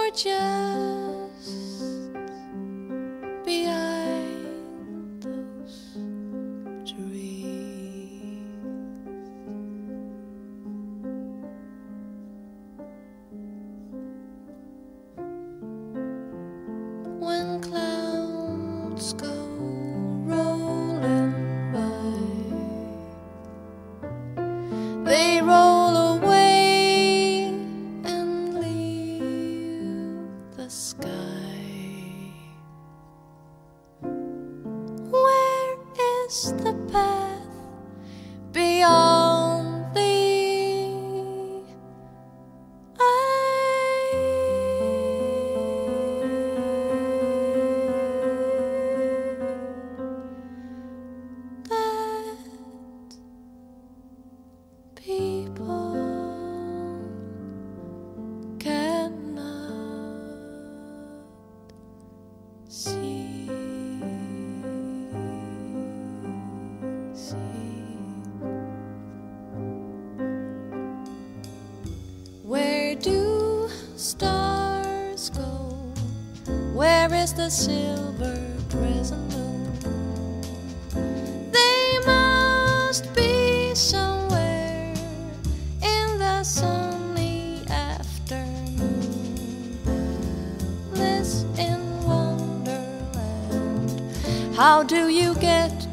or just behind those trees? When clouds go rolling by, they roll away and leave the sky. Where is the path beyond thee? That people cannot see. Where do stars go? Where is the silver crescent moon? They must be somewhere in the sunny afternoon. Alice in Wonderland, how do you get